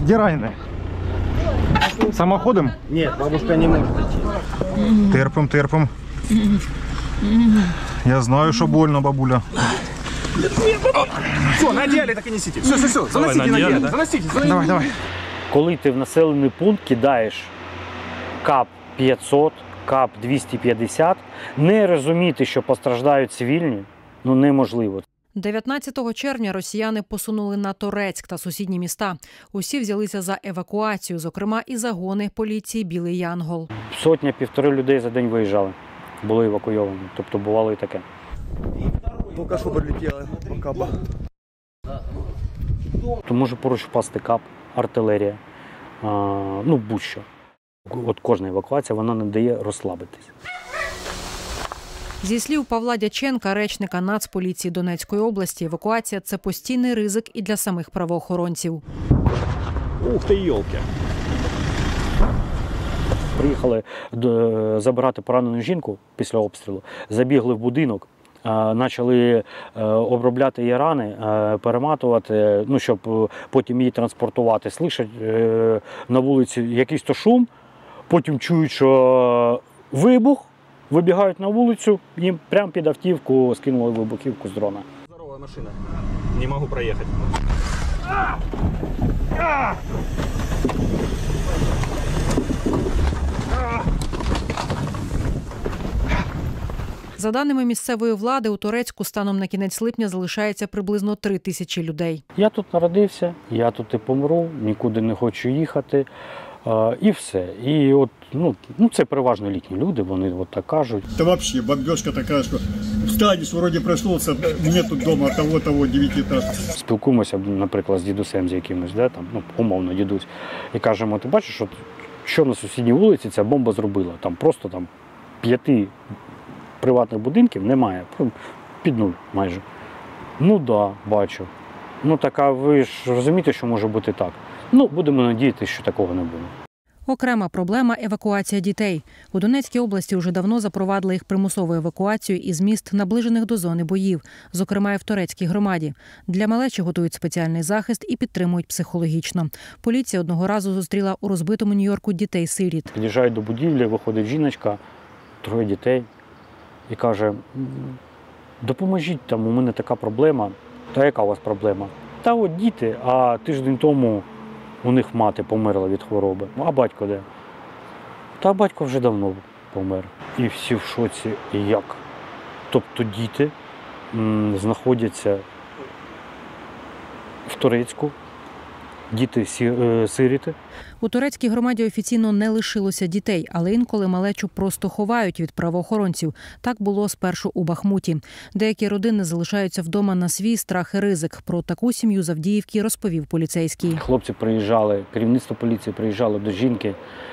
Где раненые? Самоходом? Нет, бабушка не может идти. Терпим, терпим. Я знаю, что больно, бабуля. Все, надели, так и несите. Все, заносите на заносите. Давай. Коли ти в населений пункт кидаєш КАП-500, КАП-250, не розуміти, що постраждають цивільні, неможливо. 19 червня росіяни посунули на Торецьк та сусідні міста. Усі взялися за евакуацію, зокрема і загони поліції «Білий Янгол». 100-1,5 людей за день виїжджали, були евакуйовані, тобто бувало і таке. Только что прилетело по КАПу. То може поруч впасти КАП, артилерія, будь-що. От кожна евакуація, вона не дає розслабитись. Зі слів Павла Дяченка, речника Нацполіції Донецької області, евакуація – це постійний ризик і для самих правоохоронців. Ух ти, йолки. Приїхали забирати поранену жінку після обстрілу, забігли в будинок, почали обробляти її рани, перематувати, щоб потім її транспортувати. Слышать на вулиці якийсь то шум, потім чують, що вибух, вибігають на вулицю, їм прямо під автівку скинули вибухівку з дрона. Здорова машина. Не можу проїхати. За даними місцевої влади, у Торецьку станом на кінець липня залишається приблизно 3000 людей. Я тут народився, я тут і помру, нікуди не хочу їхати. І все. І от, це переважно літні люди, вони от так кажуть. Та взагалі бомбежка така, що встанеш, вроді проснувся, нету вдома того 9-етажки. Спілкуємося, наприклад, з дідусем з якимось, умовно дідусь, і кажемо, ти бачиш, що на сусідній вулиці ця бомба зробила? Там просто 5 приватних будинків немає, під нуль майже. Да, бачу. Так, а ви ж розумієте, що може бути так? Будемо надіятися, що такого не буде. Окрема проблема – евакуація дітей. У Донецькій області вже давно запровадили їх примусову евакуацію із міст, наближених до зони боїв, зокрема і в Торецькій громаді. Для малечі готують спеціальний захист і підтримують психологічно. Поліція одного разу зустріла у розбитому Нью-Йорку дітей-сиріт. Під'їжджають до будівлі, виходить жіночка, 3 дітей і каже, допоможіть, у мене така проблема. Та яка у вас проблема? Та от діти, а тиждень тому у них мати померла від хвороби. А батько де? Та батько вже давно помер. І всі в шоці. Як? Тобто діти знаходяться в Торецьку, діти-сиріти. У Торецькій громаді офіційно не лишилося дітей, але інколи малечу просто ховають від правоохоронців. Так було спершу у Бахмуті. Деякі родини залишаються вдома на свій страх і ризик. Про таку сім'ю з Авдіївки розповів поліцейський. Хлопці приїжджали, керівництво поліції приїжджало до жінки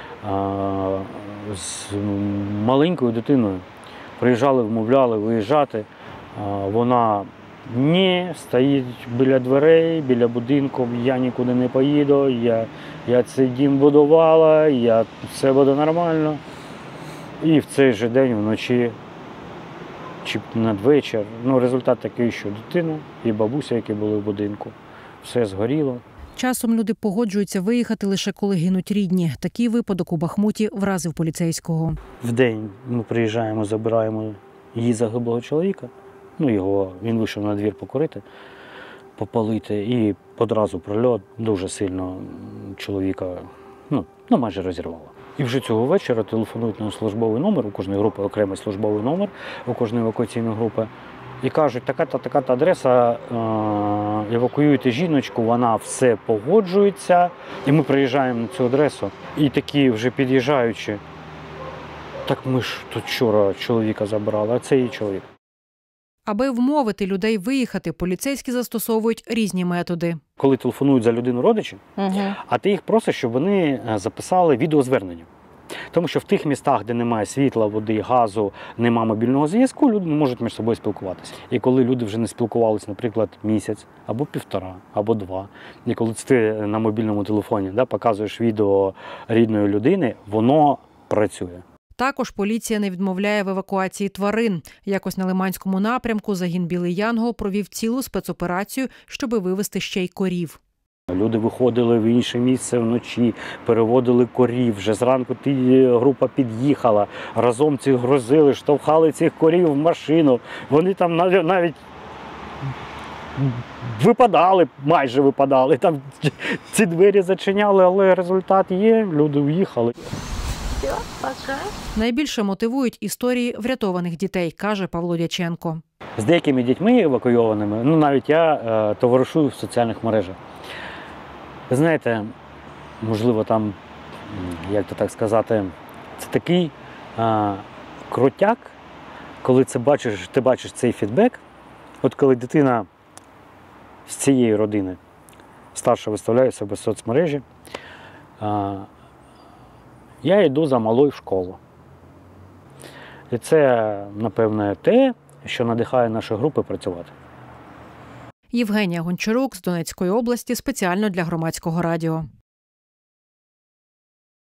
з маленькою дитиною. Приїжджали, вмовляли виїжджати. Вона стоїть біля дверей, біля будинку, я нікуди не поїду, я цей дім будувала, все буде нормально. І в цей же день вночі чи надвечір, результат такий, що дитина і бабуся, які були в будинку, все згоріло. Часом люди погоджуються виїхати лише коли гинуть рідні. Такий випадок у Бахмуті вразив поліцейського. Вдень ми приїжджаємо, забираємо її загиблого чоловіка. Він вийшов на двір покурити, попалити, і одразу прильот дуже сильно чоловіка майже розірвало. І вже цього вечора телефонують на службовий номер, у кожної групи окремий службовий номер, у кожної евакуаційної групи, і кажуть, така-та адреса, евакуюйте жіночку, вона все погоджується. І ми приїжджаємо на цю адресу, і такі вже під'їжджаючи, так ми ж тут вчора чоловіка забрали, а це її чоловік. Аби вмовити людей виїхати, поліцейські застосовують різні методи. Коли телефонують за людину родичі, а ти їх просиш, щоб вони записали відеозвернення. Тому що в тих містах, де немає світла, води, газу, немає мобільного зв'язку, люди не можуть між собою спілкуватися. І коли люди вже не спілкувалися, наприклад, місяць, або 1,5, або 2, і коли ти на мобільному телефоні показуєш відео рідної людини, воно працює. Також поліція не відмовляє в евакуації тварин. Якось на Лиманському напрямку загін «Білий Янгол» провів цілу спецоперацію, щоби вивезти ще й корів. Люди виходили в інше місце вночі, переводили корів. Вже зранку група під'їхала, разом цих грузили, штовхали цих корів в машину. Вони там навіть випадали, майже випадали. Там ці двері зачиняли, але результат є, люди уїхали. Найбільше мотивують історії врятованих дітей, каже Павло Дяченко. З деякими дітьми евакуйованими, навіть я товаришую в соціальних мережах. Ви знаєте, можливо, там, як то так сказати, це такий крутяк, коли ти бачиш цей фідбек, от коли дитина з цієї родини старша виставляє себе в соцмережі, я йду за малою в школу. І це, напевне, те, що надихає наші групи працювати. Євгенія Гончарук з Донецької області спеціально для Громадського радіо.